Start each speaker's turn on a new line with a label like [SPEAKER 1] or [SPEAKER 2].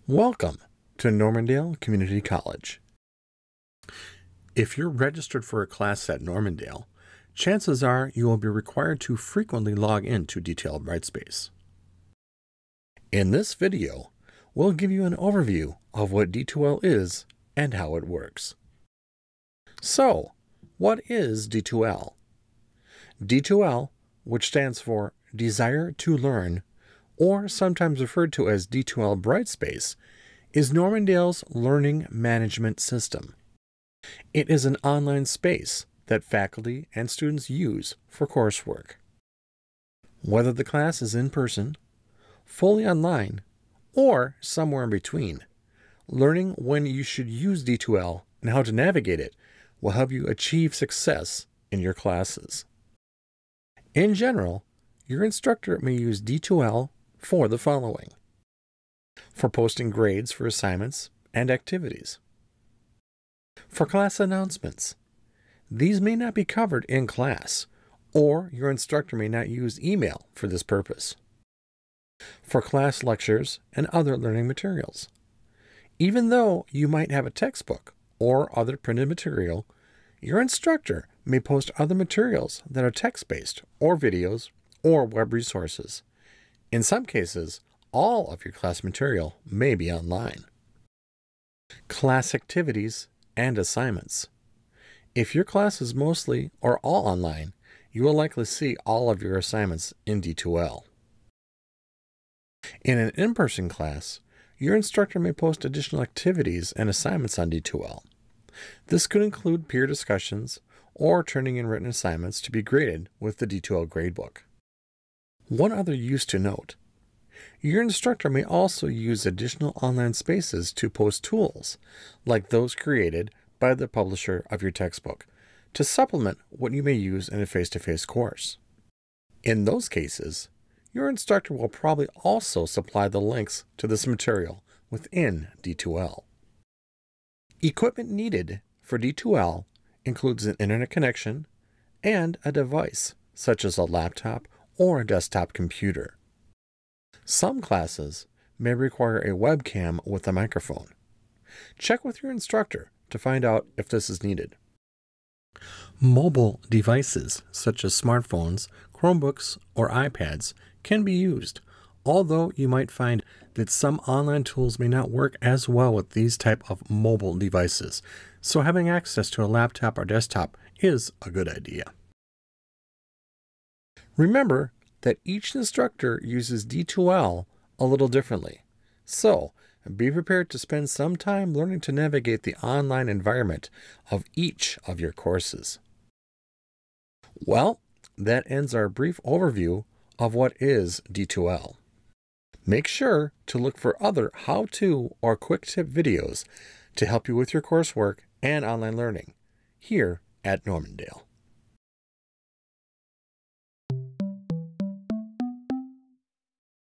[SPEAKER 1] Welcome to Normandale Community College. If you're registered for a class at Normandale, chances are you will be required to frequently log into D2L Brightspace. In this video, we'll give you an overview of what D2L is and how it works. So, what is D2L? D2L, which stands for Desire to Learn, or sometimes referred to as D2L Brightspace, is Normandale's learning management system. It is an online space that faculty and students use for coursework. Whether the class is in person, fully online, or somewhere in between, learning when you should use D2L and how to navigate it will help you achieve success in your classes. In general, your instructor may use D2L for the following: for posting grades for assignments and activities, for class announcements. These may not be covered in class, or your instructor may not use email for this purpose. For class lectures and other learning materials. Even though you might have a textbook or other printed material, your instructor may post other materials that are text-based or videos or web resources. In some cases, all of your class material may be online. Class activities and assignments. If your class is mostly or all online, you will likely see all of your assignments in D2L. In an in-person class, your instructor may post additional activities and assignments on D2L. This could include peer discussions or turning in written assignments to be graded with the D2L gradebook. One other use to note: your instructor may also use additional online spaces to post tools, like those created by the publisher of your textbook, to supplement what you may use in a face-to-face course. In those cases, your instructor will probably also supply the links to this material within D2L. Equipment needed for D2L includes an internet connection and a device, such as a laptop or a desktop computer. Some classes may require a webcam with a microphone. Check with your instructor to find out if this is needed. Mobile devices such as smartphones, Chromebooks, or iPads can be used, although you might find that some online tools may not work as well with these type of mobile devices, so having access to a laptop or desktop is a good idea. Remember that each instructor uses D2L a little differently, so be prepared to spend some time learning to navigate the online environment of each of your courses. Well, that ends our brief overview of what is D2L. Make sure to look for other how-to or quick tip videos to help you with your coursework and online learning here at Normandale.